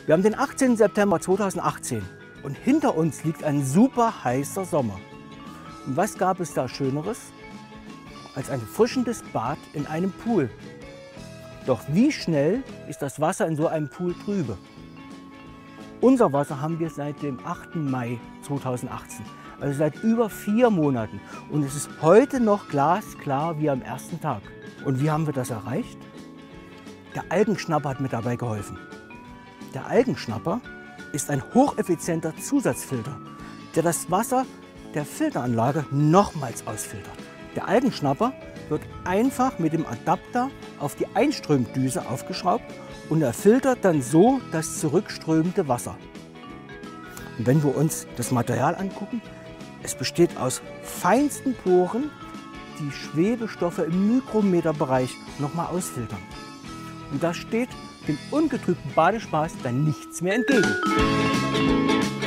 Wir haben den 18. September 2018 und hinter uns liegt ein super heißer Sommer. Und was gab es da Schöneres als ein erfrischendes Bad in einem Pool? Doch wie schnell ist das Wasser in so einem Pool trübe? Unser Wasser haben wir seit dem 8. Mai 2018, also seit über 4 Monaten. Und es ist heute noch glasklar wie am ersten Tag. Und wie haben wir das erreicht? Der Algenschnapper hat mir dabei geholfen. Der Algenschnapper ist ein hocheffizienter Zusatzfilter, der das Wasser der Filteranlage nochmals ausfiltert. Der Algenschnapper wird einfach mit dem Adapter auf die Einströmdüse aufgeschraubt und er filtert dann so das zurückströmende Wasser. Und wenn wir uns das Material angucken, es besteht aus feinsten Poren, die Schwebestoffe im Mikrometerbereich nochmal ausfiltern. Und da steht dem ungetrübten Badespaß dann nichts mehr entgegen.